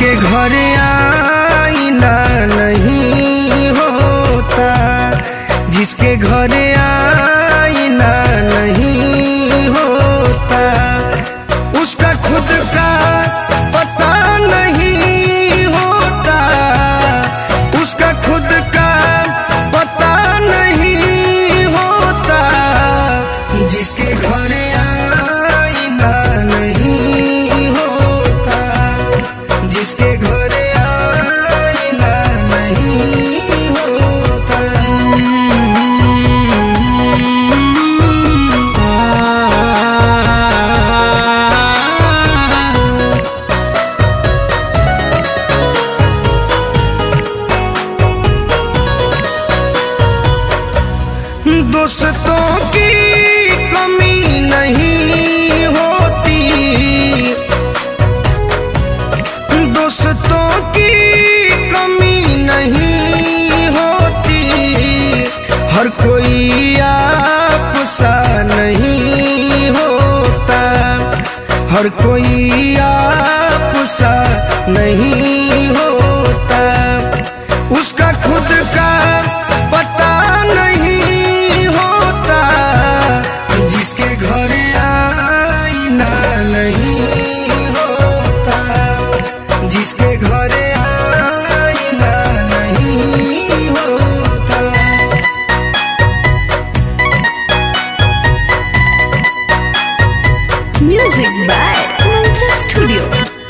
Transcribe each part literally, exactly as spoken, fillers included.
जिसके घर आईना नहीं होता, जिसके घर आईना नहीं होता, उसका खुद का पता नहीं होता, उसका खुद का पता नहीं होता। जिसके घर आईना नहीं होता, जिसके घर आईना नहीं होता। दोस्तों की कमी नहीं होती, दोस्तों की कमी नहीं होती, हर कोई आप सा नहीं होता, हर कोई आप सा नहीं होता। उसका खुद का पता नहीं होता, जिसके घर आईना नहीं होता, जिसके घर आईना नहीं होता। Music by Mantra studio.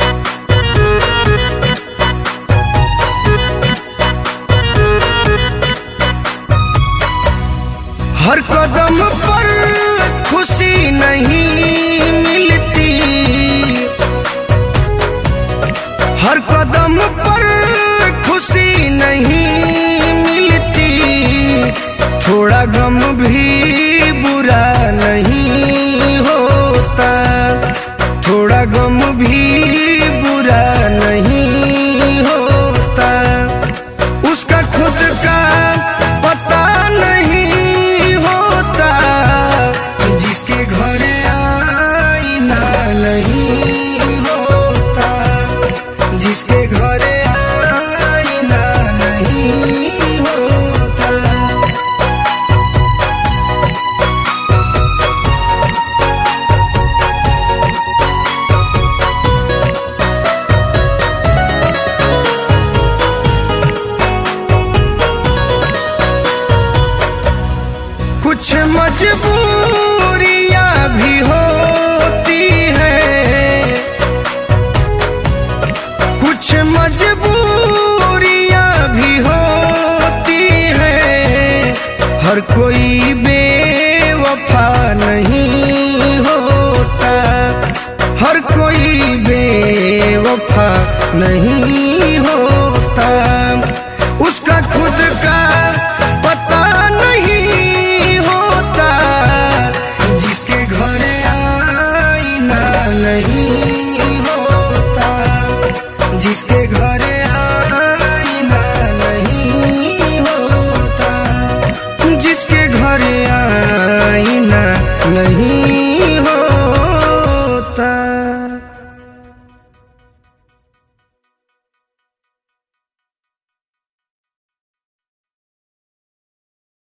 हर कदम पर खुशी नहीं मिलती, हर कदम पर खुशी नहीं मिलती, थोड़ा गम भी बुरा नहीं होता, थोड़ा गम भी बुरा नहीं होता। उसका खुद का पता नहीं होता, जिसके घर आईना नहीं होता, जिसके घर आईना नहीं होता। कुछ मजबूरियां भी होती हैं, कुछ मजबूरियां भी होती हैं, हर कोई बेवफा नहीं होता, हर कोई बेवफा नहीं